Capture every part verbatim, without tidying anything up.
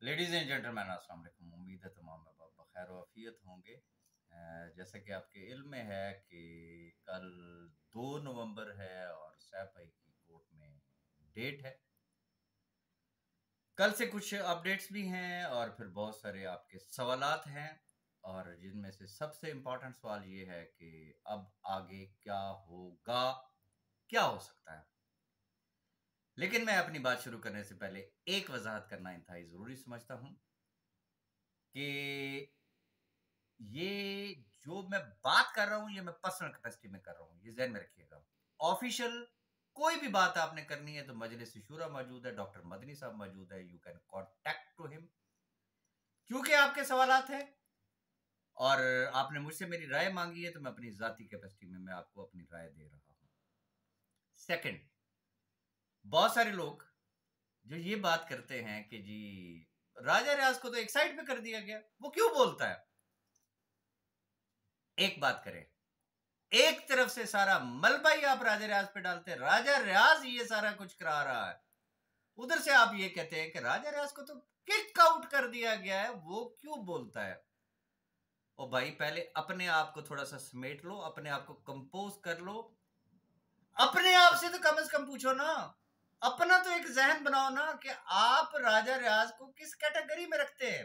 Ladies and gentleman अस्सलाम वालेकुम। उम्मीद है तमाम बखैर आफियत होंगे। जैसे कि आपके इल्म में है कि कल दो नवंबर है और सैफ भाई की कोर्ट में डेट है। कल से कुछ अपडेट्स भी हैं और फिर बहुत सारे आपके सवालात हैं, और जिनमें से सबसे इम्पोर्टेंट सवाल ये है कि अब आगे क्या होगा, क्या हो सकता है। लेकिन मैं अपनी बात शुरू करने से पहले एक वजाहत करना इंतहाई ज़रूरी समझता हूं कि ये जो मैं बात कर रहा हूं ये मैं पर्सनल कैपेसिटी में कर रहा हूं, ये ज़हन में रखिएगा। ऑफिशियल कोई भी बात आपने करनी है तो मजलिस शूरा मौजूद है, डॉक्टर मदनी साहब मौजूद है, you can contact to him. क्योंकि आपके सवालात हैं और आपने मुझसे मेरी राय मांगी है तो मैं अपनी जाती कैपेसिटी में मैं आपको अपनी राय दे रहा हूं। सेकंड, बहुत सारे लोग जो ये बात करते हैं कि जी राजा रियाज को तो एक साइड पे कर दिया गया, वो क्यों बोलता है। एक बात करें, एक तरफ से सारा मलबा ही आप राजा रियाज पे डालते हैं, राजा रियाज ये सारा कुछ करा रहा है। उधर से आप ये कहते हैं कि राजा रियाज को तो किक आउट कर दिया गया है, वो क्यों बोलता है। ओ भाई, पहले अपने आप को थोड़ा सा समेट लो, अपने आप को कंपोज कर लो। अपने आप से तो कम से कम पूछो ना, अपना तो एक जहन बनाओ ना कि आप राजा रियाज को किस कैटेगरी में रखते हैं।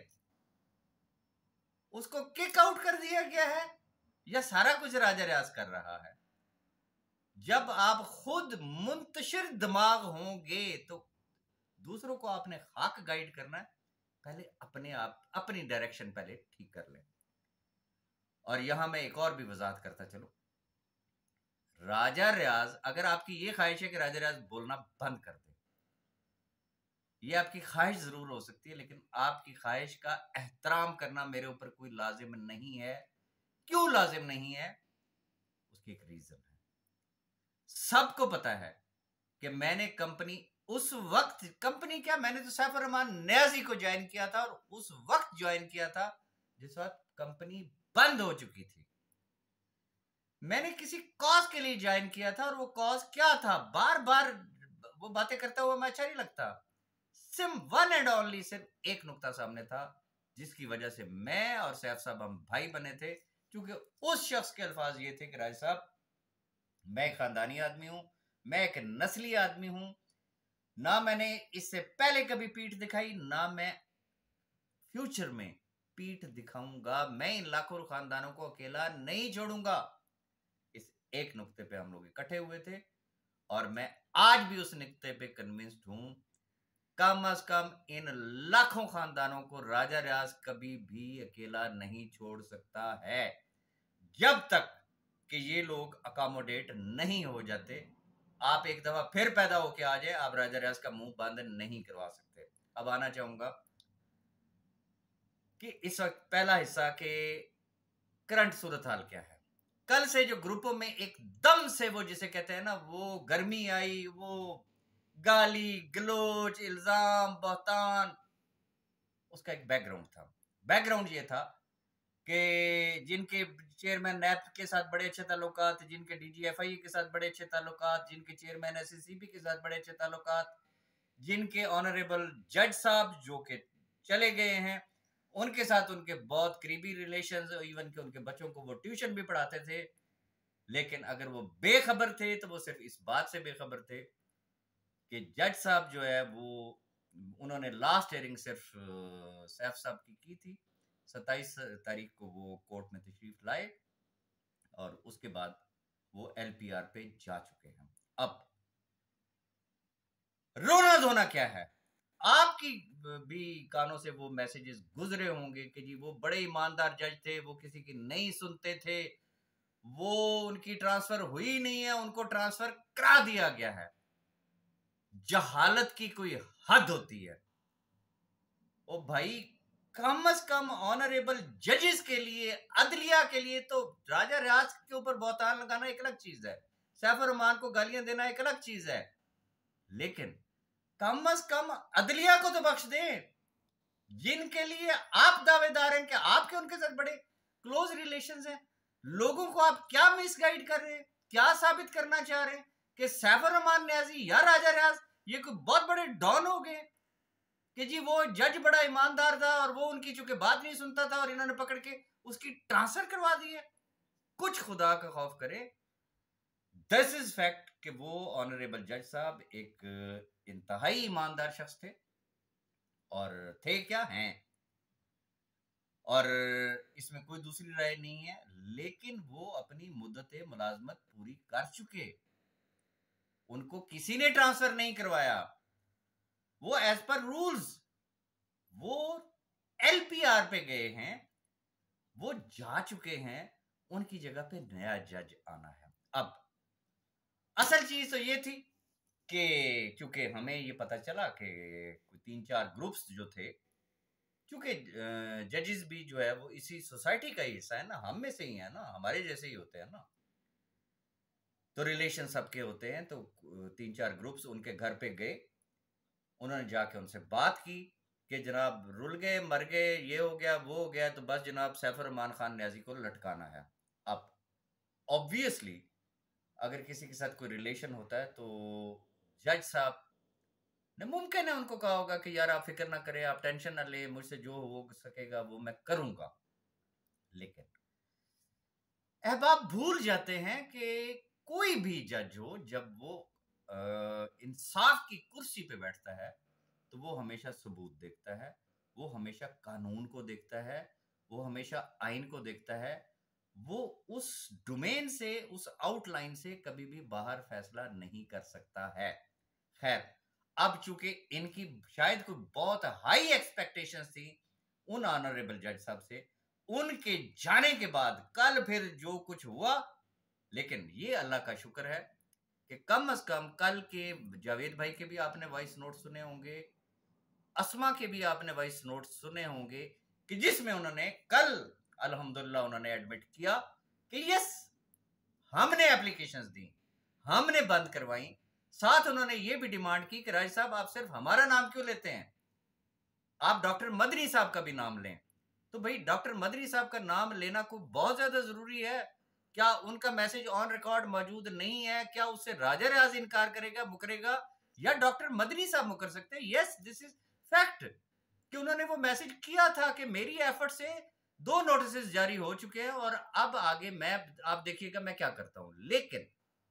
उसको किक आउट कर दिया गया है या सारा कुछ राजा रियाज कर रहा है। जब आप खुद मुंतशिर दिमाग होंगे तो दूसरों को आपने खाक गाइड करना है, पहले अपने आप अपनी डायरेक्शन पहले ठीक कर लें। और यहां मैं एक और भी वजाहत करता चलो, राजा रियाज, अगर आपकी ये ख्वाहिश है कि राजा रियाज बोलना बंद कर दे, ये आपकी ख्वाहिश जरूर हो सकती है, लेकिन आपकी ख्वाहिश का एहतराम करना मेरे ऊपर कोई लाजिम नहीं है। क्यों लाजिम नहीं है, उसकी एक रीजन है। सबको पता है कि मैंने कंपनी उस वक्त, कंपनी क्या, मैंने तो सैफ रहमान न्याजी को ज्वाइन किया था और उस वक्त ज्वाइन किया था जिस वक्त कंपनी बंद हो चुकी थी। मैंने किसी कॉज के लिए ज्वाइन किया था और वो कॉज क्या था, बार बार वो बातें करता हुआ मैं अच्छा नहीं लगता। सिम वन एंड ओनली सिर्फ एक नुक्ता सामने था जिसकी वजह से मैं और सैफ साहब हम भाई बने थे, क्योंकि उस शख्स के अल्फाज ये थे कि राज साहब, मैं खानदानी आदमी हूं, मैं एक नस्ली आदमी हूं, ना मैंने इससे पहले कभी पीठ दिखाई, ना मैं फ्यूचर में पीठ दिखाऊंगा, मैं इन लाखों खानदानों को अकेला नहीं छोड़ूंगा। इस एक नुक्ते पे हम लोग इकट्ठे हुए थे और मैं आज भी उस नुक्ते पे कन्विंस्ड हूं, कम अज कम इन लाखों खानदानों को राजा रियाज कभी भी अकेला नहीं छोड़ सकता है जब तक कि ये लोग अकोमोडेट नहीं हो जाते। आप एक दफा फिर पैदा होके आ जाए, आप राजा रियाज का मुंह बंद नहीं करवा सकते। अब आना चाहूंगा कि इस वक्त पहला हिस्सा के करंट सूरत हाल क्या है। कल से जो ग्रुपों में एकदम से वो जिसे कहते हैं ना, वो गर्मी आई, वो गाली गलोच इल्जाम बहतान, उसका एक बैकग्राउंड था। बैकग्राउंड ये था कि जिनके चेयरमैन नैप के साथ बड़े अच्छे ताल्लुकात, जिनके डीजीएफआई के साथ बड़े अच्छे ताल्लुकात, जिनके चेयरमैन एससीसीपी के साथ बड़े अच्छे ताल्लुकात, जिनके ऑनरेबल जज साहब जो कि चले गए हैं उनके साथ उनके बहुत करीबी रिलेशंस, इवन के उनके बच्चों को वो ट्यूशन भी पढ़ाते थे। लेकिन अगर वो बेखबर थे तो वो सिर्फ इस बात से बेखबर थे कि जज साहब जो है वो, उन्होंने लास्ट हेयरिंग सिर्फ सैफ साहब की की थी। सत्ताईस तारीख को वो कोर्ट में तशरीफ लाए और उसके बाद वो एलपीआर पे जा चुके हैं। अब रोना धोना क्या है, आपकी भी कानों से वो मैसेजेस गुजरे होंगे कि जी वो बड़े ईमानदार जज थे, वो किसी की नहीं सुनते थे, वो उनकी ट्रांसफर हुई नहीं है, उनको ट्रांसफर करा दिया गया है। जहालत की कोई हद होती है। ओ भाई, कम अज कम ऑनरेबल जजेस के लिए, अदलिया के लिए तो राजा रियाज के ऊपर बहतान लगाना एक अलग चीज है, सैफ रहमान को गालियां देना एक अलग चीज है, लेकिन कम अज कम अदलिया को तो बख्श दें, जिनके लिए आप दावेदार हैं कि आपके उनके साथ बड़े क्लोज रिलेशंस हैं। लोगों को आप क्या मिसगाइड कर रहे हैं, क्या साबित करना चाह रहे हैं कि सैफ रहमान न्याजी या राजा रियाज ये कोई बहुत बड़े डॉन हो गए। कि जी वो जज बड़ा ईमानदार था और वो उनकी चूंकि बात नहीं सुनता था और इन्होंने पकड़ के उसकी ट्रांसफर करवा दी है। कुछ खुदा का खौफ करे। दिस इज फैक्ट कि वो ऑनरेबल जज साहब एक इंतहाई ईमानदार शख्स थे और थे क्या हैं, और इसमें कोई दूसरी राय नहीं है। लेकिन वो अपनी मुद्दत मुलाजमत पूरी कर चुके, उनको किसी ने ट्रांसफर नहीं करवाया। वो एज पर रूल्स वो एलपीआर पे गए हैं, वो जा चुके हैं, उनकी जगह पे नया जज आना है। अब असल चीज तो ये थी कि क्योंकि हमें ये पता चला कि तीन चार ग्रुप्स जो थे, क्योंकि जजेस भी जो है वो इसी सोसाइटी का ही हिस्सा है ना, हम में से ही है ना, हमारे जैसे ही होते हैं ना, तो रिलेशन सबके होते हैं। तो तीन चार ग्रुप्स उनके घर पे गए, उन्होंने जाके उनसे बात की कि जनाब रुल गए, मर गए, ये हो गया वो हो गया, तो बस जनाब सैफ रहमान खान न्याजी को लटकाना है। अब ऑब्वियसली अगर किसी के साथ कोई रिलेशन होता है तो जज साहब ने मुमकिन है उनको कहा होगा कि यार आप फिक्र ना करें, आप टेंशन ना ले, मुझसे जो हो सकेगा वो मैं करूंगा। लेकिन अहबाब भूल जाते हैं कि कोई भी जज हो, जब वो इंसाफ की कुर्सी पे बैठता है तो वो हमेशा सबूत देखता है, वो हमेशा कानून को देखता है, वो हमेशा आइन को देखता है। वो उस डोमेन से, उस आउटलाइन से कभी भी बाहर फैसला नहीं कर सकता है। खैर, अब चूंकि इनकी शायद कोई बहुत हाई एक्सपेक्टेशंस थी उन ऑनरेबल जज साहब से, उनके जाने के बाद कल फिर जो कुछ हुआ, लेकिन ये अल्लाह का शुक्र है कि कम अज कम कल के जावेद भाई के भी आपने वॉइस नोट सुने होंगे, अस्मा के भी आपने वॉइस नोट सुने होंगे, कि जिसमें उन्होंने कल अल्हम्दुलिल्लाह उन्होंने एडमिट किया कि यस हमने एप्लीकेशंस दी, हमने बंद करवाई। साथ उन्होंने ये भी डिमांड की कि राज साहब आप सिर्फ हमारा नाम क्यों लेते हैं, आप डॉक्टर मदनी साहब का भी नाम लें। तो भाई डॉक्टर मदनी साहब का नाम लेना कोई बहुत ज्यादा जरूरी है क्या? उनका मैसेज ऑन रिकॉर्ड मौजूद नहीं है क्या? उससे राजा रियाज इनकार करेगा, मुकरेगा, या डॉक्टर मदनी साहब मुकर सकते हैं? यस, दिस इज फैक्ट कि उन्होंने वो मैसेज किया था कि मेरी एफर्ट से दो नोटिस जारी हो चुके हैं और अब आगे मैं, आप देखिएगा मैं क्या करता हूं। लेकिन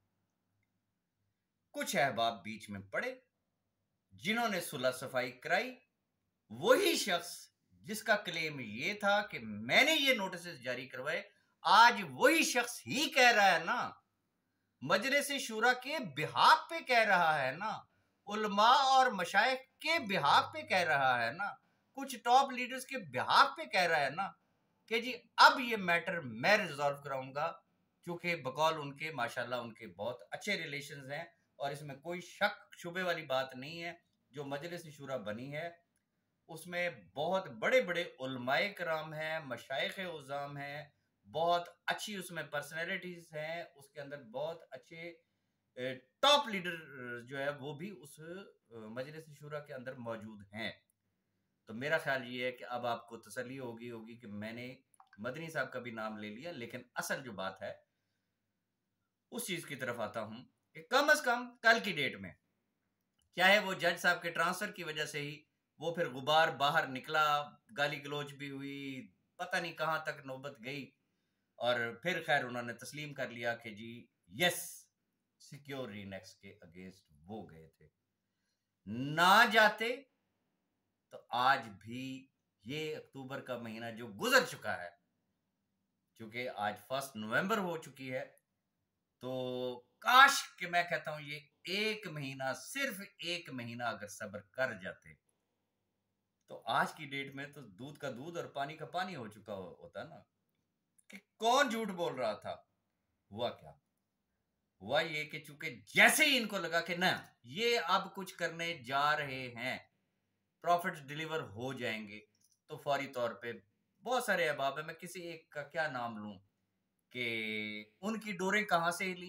कुछ अहबाब बीच में पड़े जिन्होंने सुलह सफाई कराई। वही शख्स जिसका क्लेम ये था कि मैंने ये नोटिस जारी करवाए, आज वही शख्स ही कह रहा है ना, मजलिस शूरा के बिहाफ पे कह रहा है ना, उलमा और मशाइख के बिहाफ पे कह रहा है ना, कुछ टॉप लीडर्स के बिहाफ पे कह रहा है ना कि जी अब ये मैटर मैं रिजॉल्व कराऊंगा, क्योंकि बकौल उनके माशाल्लाह उनके बहुत अच्छे रिलेशंस हैं और इसमें कोई शक शुबे वाली बात नहीं है। जो मजलिस शूरा बनी है उसमें बहुत बड़े बड़े उलमाए कराम हैं, मशाइख उज़ाम हैं, बहुत अच्छी उसमें पर्सनैलिटीज हैं, उसके अंदर बहुत अच्छे टॉप लीडर जो है वो भी उस मजलिस शूरा के अंदर मौजूद हैं। तो मेरा ख्याल ये है कि अब आपको तसल्ली होगी होगी कि मैंने मदनी साहब का भी नाम ले लिया। लेकिन असल जो बात है उस चीज की तरफ आता हूं कि कम अज कम कल की डेट में, चाहे वो जज साहब के ट्रांसफर की वजह से ही वो फिर गुबार बाहर निकला, गाली गलोच भी हुई, पता नहीं कहां तक नौबत गई, और फिर खैर उन्होंने तस्लीम कर लिया कि जी यस सिक्योर रीनेक्स के अगेंस्ट वो गए थे। ना जाते तो आज भी ये अक्टूबर का महीना जो गुजर चुका है, क्योंकि आज फर्स्ट नवंबर हो चुकी है, तो काश कि मैं कहता हूं ये एक महीना, सिर्फ एक महीना अगर सब्र कर जाते तो आज की डेट में तो दूध का दूध और पानी का पानी हो चुका हो, होता ना। कि कौन झूठ बोल रहा था? हुआ क्या? हुआ ये कि चूंकि जैसे ही इनको लगा कि ना ये अब कुछ करने जा रहे हैं, प्रॉफिट्स डिलीवर हो जाएंगे, तो फौरी तौर पे बहुत सारे अहबाब है, मैं किसी एक का क्या नाम लूं, कि उनकी डोरें कहां से ली,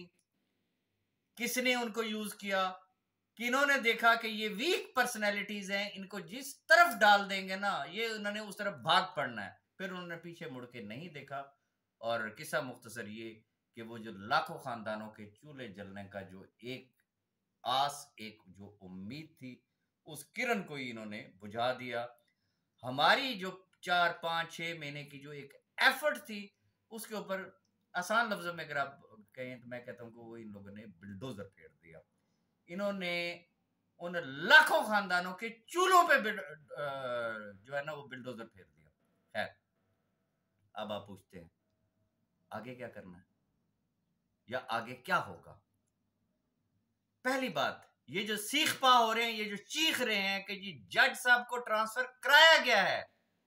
किसने उनको यूज किया, कि इन्होंने देखा कि ये वीक पर्सनैलिटीज हैं, इनको जिस तरफ डाल देंगे ना ये उन्होंने उस तरफ भाग पड़ना है। फिर उन्होंने पीछे मुड़ के नहीं देखा, और किस्सा मुख्तसर ये कि वो जो लाखों खानदानों के चूल्हे जलने का जो एक आस, एक जो उम्मीद थी, उस किरण को ही इन्होंने बुझा दिया। हमारी जो चार पांच छह महीने की जो एक एफर्ट थी उसके ऊपर आसान लफ्जों में अगर आप कहें तो मैं कहता हूं कि वो इन लोगों ने बिल्डोजर फेर दिया। इन्होंने उन लाखों खानदानों के चूल्हों पे जो है ना वो बिल्डोजर फेर दिया। खैर, अब आप पूछते हैं आगे क्या करना है या आगे क्या होगा। पहली बात, ये जो सीख पा हो रहे हैं, ये जो चीख रहे हैं कि जी जज साहब को ट्रांसफर कराया गया है,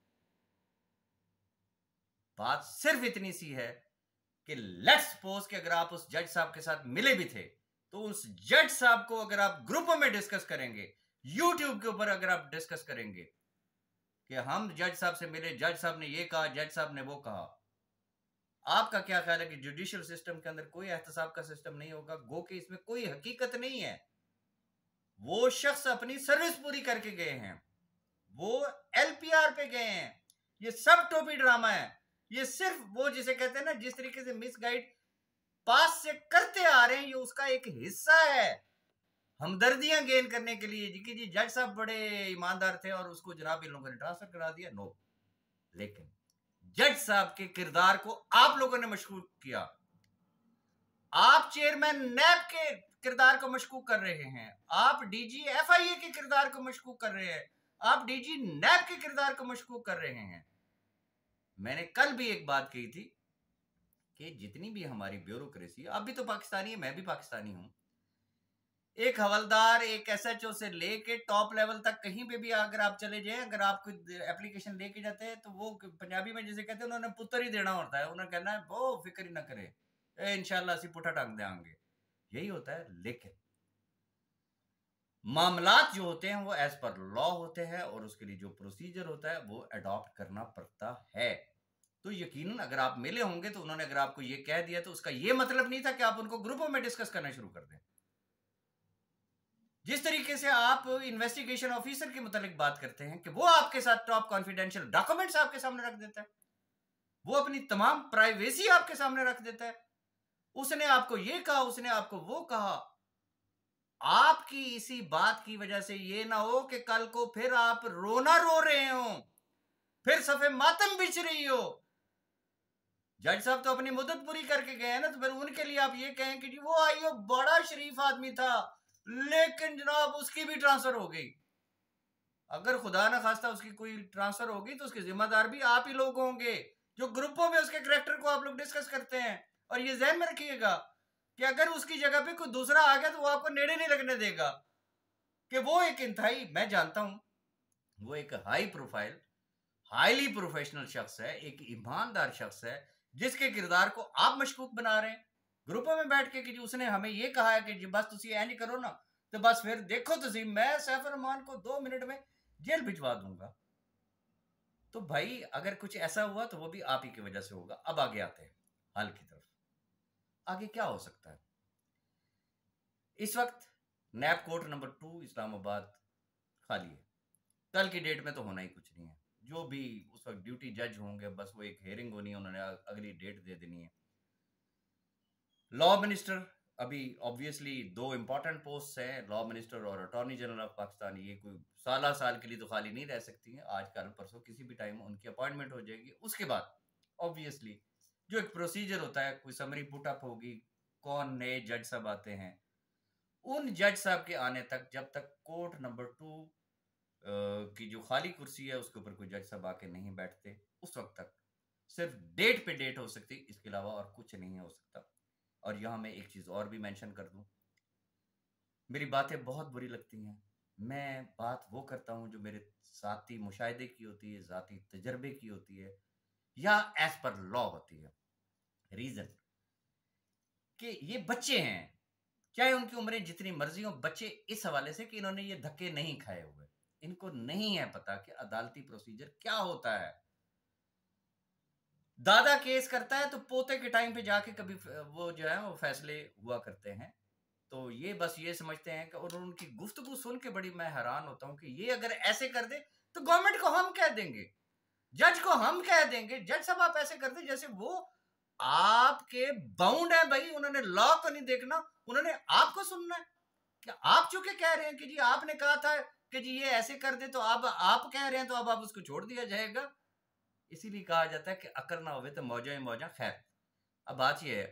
बात सिर्फ इतनी सी है कि लेट्स सपोज कि अगर आप उस जज साहब के साथ मिले भी थे तो उस जज साहब को अगर आप ग्रुपों में डिस्कस करेंगे, यूट्यूब के ऊपर अगर आप डिस्कस करेंगे कि हम जज साहब से मिले, जज साहब ने ये कहा, जज साहब ने वो कहा, आपका क्या ख्याल है कि जुडिशियल सिस्टम के अंदर कोई एहतसाब का सिस्टम नहीं होगा? गो कि इसमें कोई हकीकत नहीं है। वो शख्स अपनी सर्विस पूरी करके गए हैं, वो एलपीआर पे गए हैं। ये सब टोपी ड्रामा है। ये सिर्फ वो जिसे कहते हैं ना, जिस तरीके से मिसगाइड पास से करते आ रहे हैं, ये उसका एक हिस्सा है हमदर्दियां गेन करने के लिए जी कि जी जज साहब बड़े ईमानदार थे और उसको जनाब इन लोगों ने ट्रांसफर करा दिया। नो, लेकिन जज साहब के किरदार को आप लोगों ने मशकूक किया। आप चेयरमैन नैब के किरदार को मशकूक कर रहे हैं, आप डीजी एफआईए के किरदार को मशकूक कर रहे हैं, आप डीजी नैब के किरदार को मशकूक कर रहे हैं। मैंने कल भी एक बात कही थी कि जितनी भी हमारी ब्यूरोक्रेसी, आप भी तो पाकिस्तानी है, मैं भी पाकिस्तानी हूं, एक हवलदार एक एसएचओ से लेके टॉप लेवल तक कहीं पे भी अगर आप चले जाएं, अगर आप कोई एप्लीकेशन लेके जाते हैं तो वो पंजाबी में जैसे कहते हैं उन्होंने पुत्र ही देना होता है, उन्होंने कहना है वो फिक्र ही ना करे, इंशाल्लाह असी पुठा टांग देंगे, यही होता है। लेकिन मामलात जो होते हैं वो एज पर लॉ होते हैं और उसके लिए जो प्रोसीजर होता है वो अडॉप्ट करना पड़ता है। तो यकीनन अगर आप मिले होंगे तो उन्होंने अगर आपको ये कह दिया तो उसका ये मतलब नहीं था कि आप उनको ग्रुपों में डिस्कस करना शुरू कर दें। जिस तरीके से आप इन्वेस्टिगेशन ऑफिसर के मुतालिक बात करते हैं कि वो आपके साथ टॉप कॉन्फिडेंशियल डॉक्यूमेंट्स आपके सामने रख देता है, वो अपनी तमाम प्राइवेसी आपके सामने रख देता है, उसने आपको ये कहा, उसने आपको वो कहा, आपकी इसी बात की वजह से ये ना हो कि कल को फिर आप रोना रो रहे हो, फिर सफे मातम बिछ रही हो। जज साहब तो अपनी मुद्दत पूरी करके गए हैं ना, तो फिर उनके लिए आप ये कहें कि जी वो आईओ बड़ा शरीफ आदमी था लेकिन जनाब उसकी भी ट्रांसफर हो गई। अगर खुदा ना खास्ता उसकी कोई ट्रांसफर होगी तो उसके जिम्मेदार भी आप ही लोग होंगे जो ग्रुपों में उसके करैक्टर को आप लोग डिस्कस करते हैं। और ये ध्यान में रखिएगा कि अगर उसकी जगह पे कोई दूसरा आ गया तो वो आपको नेड़े नहीं लगने देगा, कि वो एक इंतहाई, मैं जानता हूं वो एक हाई प्रोफाइल हाईली प्रोफेशनल शख्स है, एक ईमानदार शख्स है जिसके किरदार को आप मशकूक बना रहे हैं ग्रुपों में बैठ के कि जी उसने हमें ये कहा है कि जी बस तुम ऐ नहीं करो ना तो बस फिर देखो तुम मैं सैफ रहमान को दो मिनट में जेल भिजवा दूंगा। तो भाई अगर कुछ ऐसा हुआ तो वो भी आप ही की वजह से होगा। अब आगे आते हैं हल की तरफ। आगे क्या हो सकता है? इस वक्त NAB court number two Islamabad खाली है। कल की डेट में तो होना ही कुछ नहीं है। जो भी उस वक्त ड्यूटी जज होंगे बस वो एक हेयरिंग होनी है, उन्होंने अगली डेट दे देनी है। लॉ मिनिस्टर, अभी ऑब्वियसली दो इंपॉर्टेंट पोस्ट हैं, लॉ मिनिस्टर और अटॉर्नी जनरल ऑफ पाकिस्तान। ये कोई साल साल के लिए तो खाली नहीं रह सकती हैं, आज कल परसों किसी भी टाइम उनकी अपॉइंटमेंट हो जाएगी। उसके बाद ऑब्वियसली जो एक प्रोसीजर होता है, कोई समरी पुटअप होगी, कौन नए जज साहब आते हैं, उन जज साहब के आने तक जब तक कोर्ट नंबर टू की जो खाली कुर्सी है उसके ऊपर कोई जज साहब आके नहीं बैठते, उस वक्त तक सिर्फ डेट पे डेट हो सकती, इसके अलावा और कुछ नहीं हो सकता। और यहां मैं एक चीज और भी मेंशन कर दूं, मेरी बातें बहुत बुरी लगती हैं, मैं बात वो करता हूं जो मेरे जाती मुशाहिदे की होती है, जाती तजर्बे की होती है या एज पर लॉ होती है। रीजन कि ये बच्चे हैं, चाहे उनकी उम्रें जितनी मर्जी हो, बच्चे इस हवाले से कि इन्होंने ये धक्के नहीं खाए हुए, इनको नहीं है पता कि अदालती प्रोसीजर क्या होता है। दादा केस करता है तो पोते के टाइम पे जाके कभी वो जो है वो फैसले हुआ करते हैं। तो ये बस ये समझते हैं कि, और उनकी गुफ्तगू सुन के बड़ी मैं हैरान होता हूं कि ये अगर ऐसे कर दे तो गवर्नमेंट को हम कह देंगे, जज को हम कह देंगे, जज साहब आप ऐसे कर दे जैसे वो आपके बाउंड है। भाई उन्होंने लॉ को नहीं देखना, उन्होंने आपको सुनना है। क्या आप चूंकि कह रहे हैं कि जी आपने कहा था कि जी ये ऐसे कर दे, तो अब आप कह रहे हैं तो अब आप उसको छोड़ दिया जाएगा। इसीलिए कहा जाता है कि अकल ना होवे तो मौजा ही मौजा। खैर, अब बात ये है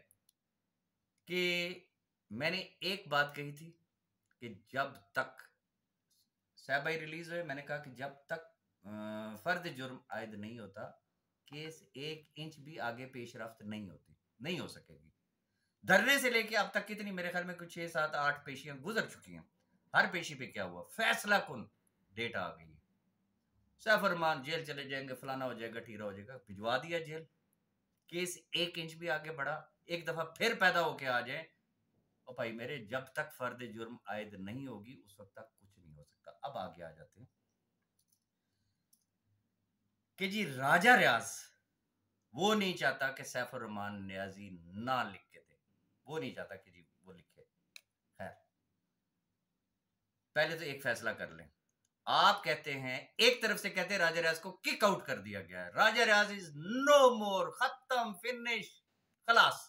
कि मैंने एक बात कही थी कि जब तक साहब भाई रिलीज हुए, मैंने कहा कि जब तक फर्द जुर्म आयद नहीं होता, केस एक इंच भी आगे पेशरफ्त नहीं होती, नहीं हो सकेगी। धरने से लेके अब तक कितनी, मेरे ख्याल में कुछ छह सात आठ पेशियां गुजर चुकी हैं। हर पेशी पे क्या हुआ, फैसला कुन डेट आ गई, सैफ रहमान जेल चले जाएंगे, फलाना हो जाएगा, ठीरा हो जाएगा, भिजवा दिया जेल। केस एक इंच भी आगे बढ़ा, एक दफा फिर पैदा होके आ जाए, और भाई मेरे जब तक फर्द जुर्म आयद नहीं होगी उस वक्त तक कुछ नहीं हो सकता। अब आगे आ जाते हैं कि जी राजा रियाज वो नहीं चाहता कि सैफ रहमान नियाजी ना लिख के दे, वो नहीं चाहता कि जी वो लिखे। खैर, पहले तो एक फैसला कर लें। आप कहते हैं, एक तरफ से कहते हैं राजा रियाज को किक आउट कर दिया गया है, राजा रियाज इज नो मोर, खत्म, फिनिश, खलास।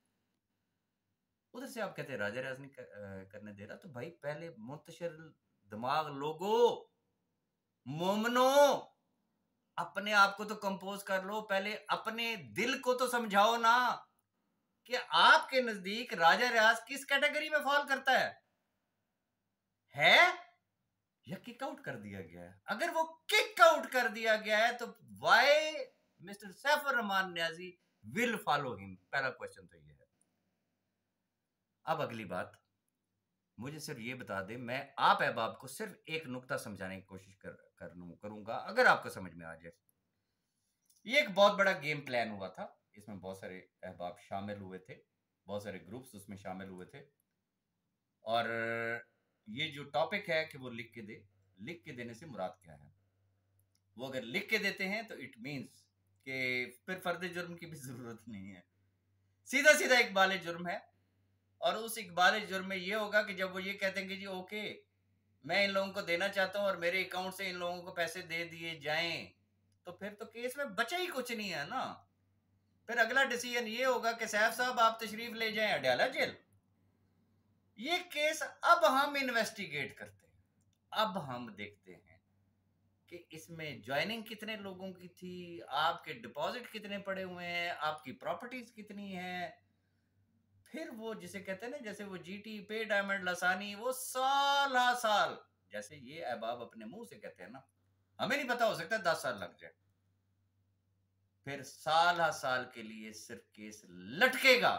उधर से आप कहते हैं राजा रियाज नहीं कर, करने दे रहा। तो भाई पहले मुंतशिर दिमाग लोगो, मोमनो, अपने आप को तो कंपोज कर लो, पहले अपने दिल को तो समझाओ ना कि आपके नजदीक राजा रियाज किस कैटेगरी में फॉल करता है है या किक आउट कर दिया गया है। अगर वो किक आउट कर दिया गया है तो why Mister Saif Rehman Niazi will follow him, पहला क्वेश्चन तो ये है। अब अगली बात, मुझे सिर्फ ये बता दे, मैं आप अहबाब को सिर्फ एक नुक्ता समझाने की कोशिश कर, कर करूंगा, अगर आपको समझ में आ जाए। ये एक बहुत बड़ा गेम प्लान हुआ था, इसमें बहुत सारे अहबाब शामिल हुए थे, बहुत सारे ग्रुप्स उसमें शामिल हुए थे, और ये जो टॉपिक है कि वो लिख के दे, लिख के देने से मुराद क्या है, वो अगर लिख के देते हैं तो इट मींस कि फिर फर्द जुर्म की भी जरूरत नहीं है, सीधा सीधा इकबाल जुर्म है। और उस इकबाल जुर्म में ये होगा कि जब वो ये कहते हैं कि जी ओके मैं इन लोगों को देना चाहता हूं और मेरे अकाउंट से इन लोगों को पैसे दे दिए जाएं, तो फिर तो केस में बचा ही कुछ नहीं है ना। फिर अगला डिसीजन ये होगा कि सैफ साहब आप तशरीफ ले जाएं अडयाला जेल। ये केस अब हम इन्वेस्टिगेट करते हैं, अब हम देखते हैं कि इसमें ज्वाइनिंग कितने लोगों की थी, आपके डिपॉजिट कितने पड़े हुए हैं, आपकी प्रॉपर्टीज कितनी हैं। फिर वो जिसे कहते हैं ना, जैसे वो जीटी पे डायमंड लसानी, वो साल हा साल, जैसे ये अहबाब अपने मुंह से कहते हैं ना, हमें नहीं पता, हो सकता है दस साल लग जाए। फिर साल हा साल के लिए सिर्फ केस लटकेगा।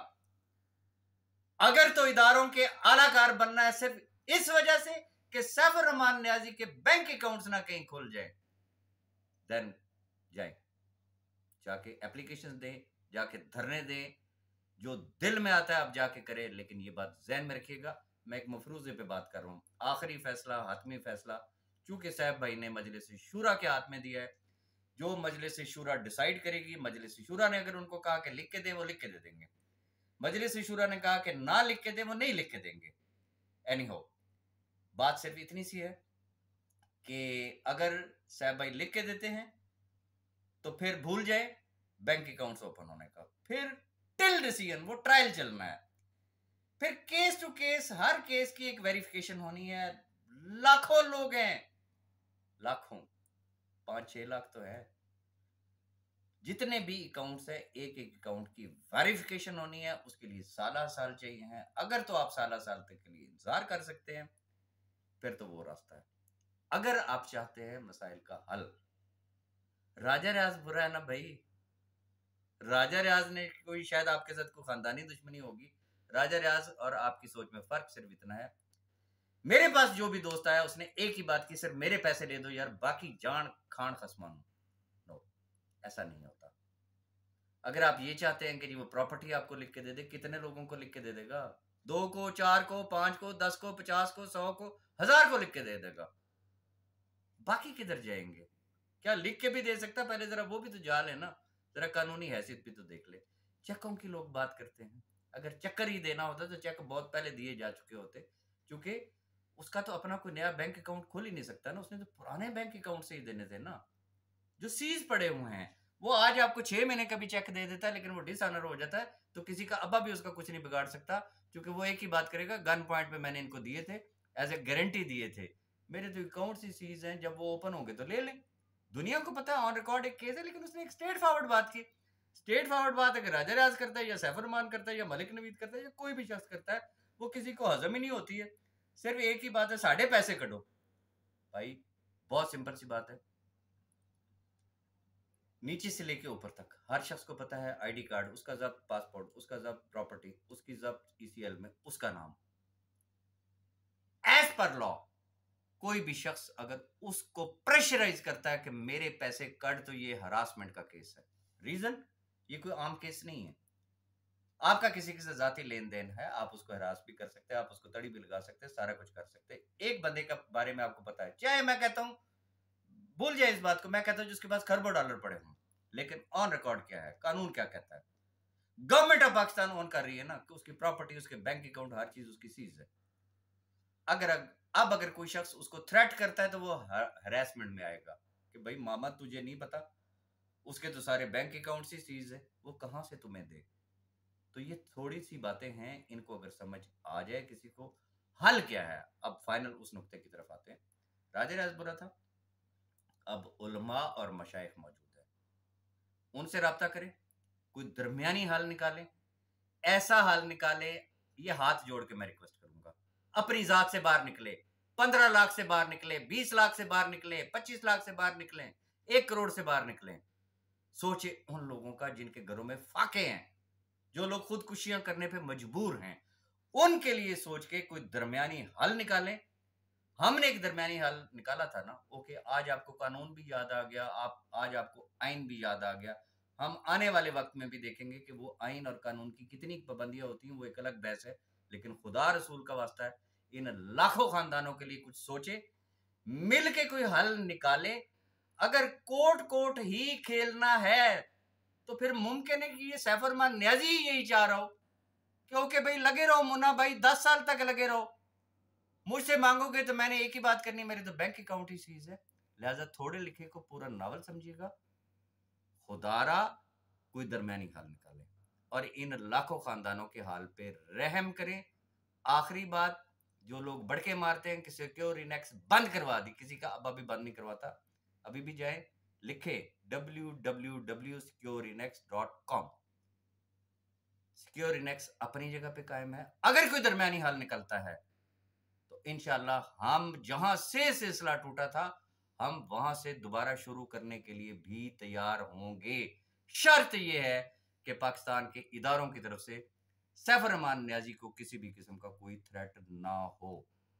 अगर तो इदारों के आलाकार बनना है सिर्फ इस वजह से कि सैफ रहमान नियाजी के बैंक अकाउंट्स ना कहीं खुल जाए, देन जाए जाके एप्लीकेशंस दें, जाके धरने दें, जो दिल में आता है आप जाके करें। लेकिन ये बात ज़हन में रखिएगा, मैं एक मफरूजे पे बात कर रहा हूँ, आखिरी फैसला, हातमी फैसला चूंकि साहब भाई ने मजलिस शूरा के हाथ में दिया है, जो मजलिस शूरा डिसाइड करेगी। मजलिस शूरा ने अगर उनको कहा कि लिख के दे, वो लिख के दे देंगे। मजलिस शूरा ने कहा कि ना लिख के दे, वो नहीं लिख के देंगे। एनी हो, बात सिर्फ इतनी सी है कि अगर साहब भाई लिख के देते हैं तो फिर भूल जाए बैंक अकाउंट्स ओपन होने का, फिर टिल डिसीजन वो ट्रायल चलना है, फिर केस टू केस, हर केस की एक वेरिफिकेशन होनी है। लाखों लोग हैं, लाखों, पांच छह लाख तो है, जितने भी अकाउंट्स है, एक एक अकाउंट की वेरिफिकेशन होनी है, उसके लिए साल साल चाहिए हैं। अगर तो आप साल साल तक के लिए इंतजार कर सकते हैं फिर तो वो रास्ता है। अगर आप चाहते हैं मसाइल का हल, राजा रियाज बुरा है ना भाई, राजा रियाज ने कोई, शायद आपके साथ कोई खानदानी दुश्मनी होगी, राजा रियाज और आपकी सोच में फर्क सिर्फ इतना है, मेरे पास जो भी दोस्त आया उसने एक ही बात की, सिर्फ मेरे पैसे दे दो यार, बाकी जान खान खसमान। नो, ऐसा नहीं होता। अगर आप ये चाहते हैं कि जी वो प्रॉपर्टी आपको लिख के दे दे, कितने लोगों को लिख के दे देगा? दो को, चार को, पांच को, दस को, पचास को, सौ को, हजार को लिख के दे देगा। बाकी किधर जाएंगे? क्या लिख के भी दे सकता? पहले जरा वो भी तो जान ले ना, जरा कानूनी हैसियत भी तो देख ले। चेकों की लोग बात करते हैं, अगर चक्कर ही देना होता तो चेक बहुत पहले दिए जा चुके होते, क्योंकि उसका तो अपना कोई नया बैंक अकाउंट खोल ही नहीं सकता ना, उसने तो पुराने बैंक अकाउंट से ही देने थे ना, जो सीज पड़े हुए हैं। वो आज आपको छह महीने का भी चेक दे देता है, लेकिन वो डिसऑनर हो जाता है तो किसी का अब्बा भी उसका कुछ नहीं बिगाड़ सकता, क्योंकि वो एक ही बात करेगा, गन पॉइंट पे मैंने इनको दिए थे, एज ए गारंटी दिए थे, मेरे तो अकाउंट ही सीज हैं, जब वो ओपन होंगे तो ले लें। दुनिया को पता है ऑन रिकॉर्ड एक केस है, लेकिन उसने एक स्ट्रेट फॉरवर्ड बात की। स्ट्रेट फॉरवर्ड बात अगर राजा रियाज करता है या सैफर मान करता है या मलिक नवीद करता है या कोई भी शख्स करता है, वो किसी को हजम ही नहीं होती है। सिर्फ एक ही बात है, साढ़े पैसे कटो भाई, बहुत सिंपल सी बात है। नीचे से लेके ऊपर तक हर शख्स को पता है, आईडी कार्ड उसका जब्त, पासपोर्ट उसका जब्त, प्रॉपर्टी उसकी जब्त, ईसीएल में उसका नाम। एज पर लॉ कोई भी शख्स अगर उसको प्रेशराइज करता है कि मेरे पैसे कट, तो ये हरासमेंट का केस है। रीजन, ये कोई आम केस नहीं है। आपका किसी के साथ जाती लेन देन है, आप उसको हरास भी कर सकते हैं, आप उसको तड़ी भी लगा सकते हैं, सारा कुछ कर सकते हैं। एक बंदे का बारे में आपको पता है, चाहे मैं कहता हूं, भूल जाए इस बात को, मैं कहता हूं जिसके पास खरबों डॉलर पड़े हों, लेकिन ऑन रिकॉर्ड क्या है, कानून क्या कहता है, गवर्नमेंट ऑफ पाकिस्तान ऑन कर रही है ना कि उसकी प्रॉपर्टी, उसके बैंक अकाउंट, हर चीज उसकी सीज है। अगर अब अगर कोई शख्स उसको थ्रेट करता है तो वो हरासमेंट में आएगा कि भाई मामा तुझे नहीं पता, उसके तो सारे बैंक अकाउंट ही सीज है, वो कहां से तुम्हें दे। तो ये थोड़ी सी बातें हैं, इनको अगर समझ आ जाए किसी को, हल क्या है। अब फाइनल उस नुक्ते की तरफ आते हैं। राजे राज बुरा था, अब उलमा और मशाइख मौजूद है, उनसे राब्ता करें, कोई दरमियानी हल निकालें, ऐसा हल निकाले। ये हाथ जोड़ के मैं रिक्वेस्ट करूंगा, अपनी जात से बाहर निकले, पंद्रह लाख से बाहर निकले, बीस लाख से बाहर निकले, पच्चीस लाख से बाहर निकले, एक करोड़ से बाहर निकले। सोचे उन लोगों का जिनके घरों में फाके हैं, जो लोग खुदकुशियां करने पे मजबूर हैं, उनके लिए सोच के कोई दरमियानी हल निकालें। हमने एक दरमियानी हल निकाला था ना, ओके, आज आपको कानून भी याद आ गया, आप आज आपको आइन भी याद आ गया। हम आने वाले वक्त में भी देखेंगे कि वो आइन और कानून की कितनी पाबंदियां होती हैं, वो एक अलग बहस है। लेकिन खुदा रसूल का वास्ता है, इन लाखों खानदानों के लिए कुछ सोचे, मिल के कोई हल निकाले। अगर कोर्ट कोर्ट ही खेलना है तो फिर मुमकिन है कि ये सैफुररहमान न्याजी यही चाह रहा हो, क्योंकि भाई लगे रहो मुन्ना भाई, दस साल तक लगे रहो, मुझसे मांगोगे तो मैंने एक ही बात करनी, मेरे तो बैंक अकाउंट ही सीज है। लिहाजा थोड़े लिखे को पूरा नावल समझिएगा, खुदारा कोई दरमियानी हाल निकाले और इन लाखों खानदानों के हाल पे रहम करें। आखिरी बात, जो लोग बड़के मारते हैं कि सिक्योरिनेक्स बंद करवा दी, किसी का अब अभी बंद नहीं करवाता, अभी भी जाए लिखे W W W dot Securinex dot com. Securinex अपनी जगह पे कायम है। अगर कोई दरमियानी हाल निकलता है तो इंशाल्लाह हम जहां से सिलसिला टूटा था, हम वहां से दोबारा शुरू करने के लिए भी तैयार होंगे। शर्त यह है कि पाकिस्तान के इदारों की तरफ से सैफुररहमान न्याजी को किसी भी किस्म का कोई थ्रेट ना हो।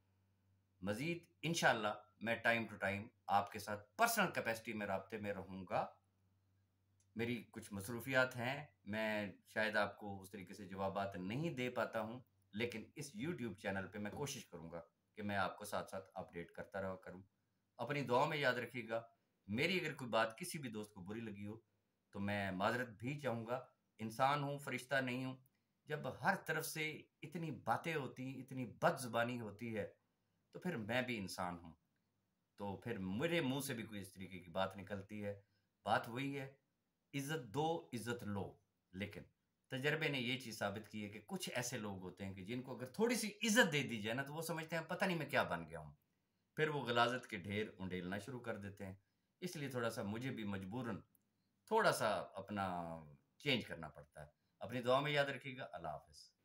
मजीद इंशाल्लाह मैं टाइम टू टाइम आपके साथ पर्सनल कैपेसिटी में राब्ते में रहूंगा। मेरी कुछ मसरूफियात हैं, मैं शायद आपको उस तरीके से जवाबात नहीं दे पाता हूं, लेकिन इस यूट्यूब चैनल पे मैं कोशिश करूंगा कि मैं आपको साथ साथ अपडेट करता रहा करूं। अपनी दुआ में याद रखिएगा। मेरी अगर कोई बात किसी भी दोस्त को बुरी लगी हो तो मैं माजरत भी चाहूँगा। इंसान हूँ, फरिश्ता नहीं हूँ। जब हर तरफ से इतनी बातें होती, इतनी बदजुबानी होती है, तो फिर मैं भी इंसान हूँ, तो फिर मेरे मुंह से भी कोई इस तरीके की बात निकलती है। बात वही है, इज्जत दो, इज्जत लो। लेकिन तजर्बे ने ये चीज साबित की है कि कुछ ऐसे लोग होते हैं कि जिनको अगर थोड़ी सी इज्जत दे दी जाए ना, तो वो समझते हैं पता नहीं मैं क्या बन गया हूँ, फिर वो गलाजत के ढेर उंडेलना शुरू कर देते हैं। इसलिए थोड़ा सा मुझे भी मजबूरन थोड़ा सा अपना चेंज करना पड़ता है। अपनी दुआ में याद रखिएगा। अल्लाह हाफिज।